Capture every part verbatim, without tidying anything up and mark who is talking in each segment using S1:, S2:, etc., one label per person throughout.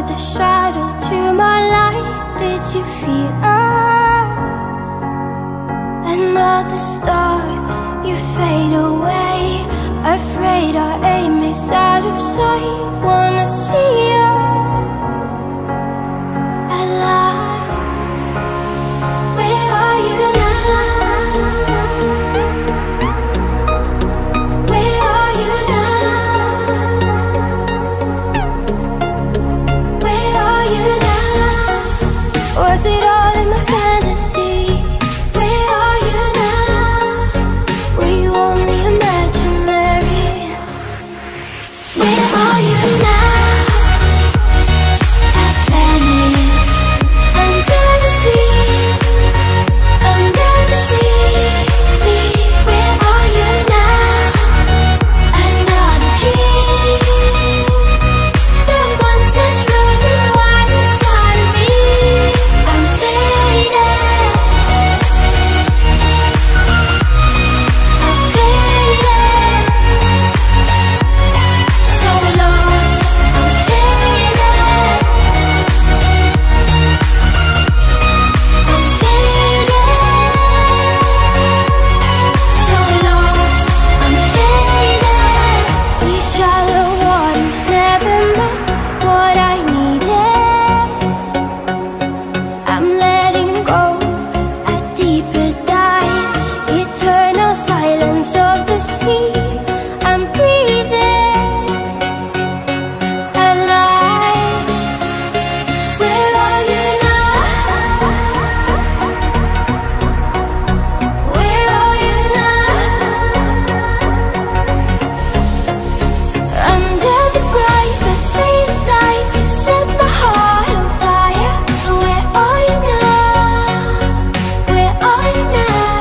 S1: another shadow to my light. Did you feel us? Another star, you fade away. Afraid our aim is out of sight. Wanna see us alive. Where are you now? Where are you now? Where are you now? Was it all in my fantasy? Where are you now? Were you only imaginary? Where are you now? Atlantis, under the sea, under the sea. Where are you now? Another dream. The monsters running wild inside of me. I'm faded. I'm faded. So lost. I'm faded. I'm faded. So lost. I'm faded. These shallow waters never met what I needed. I'm letting go a deeper dive. Eternal silence of the sea. I'm breathing alive. Where are you now? Where are you now? Under the bright but faded lights, you set my heart on fire. Where are you now? Where are you now?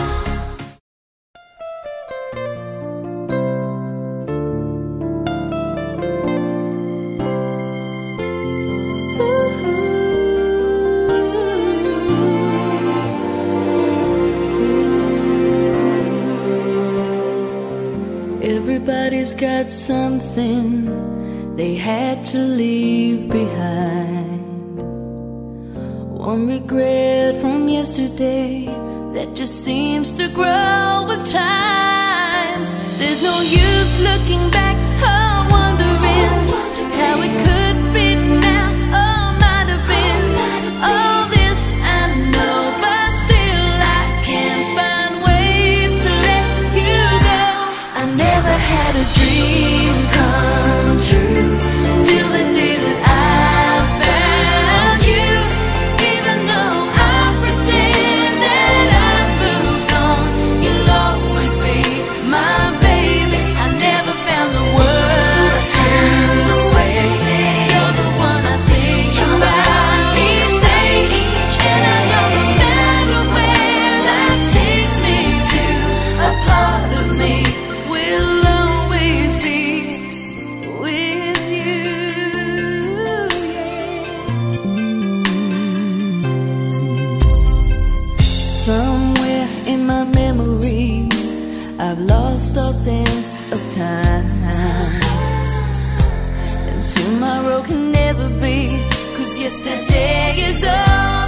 S2: Everybody's got something they had to leave behind. One regret from yesterday that just seems to grow with time. There's no use looking back or wondering how it could be now or might have been. All this I know, but still I can't find ways to let you go. I never had a dream come true till the day that I found you. Even though I pretend that I moved on, you'll always be my baby. I never found the words to say. You're the one I think about each day, and I know no matter where life takes me to, a part of me will always be with you. Somewhere in my memory, I've lost all sense of time, and tomorrow can never be, 'cause yesterday is all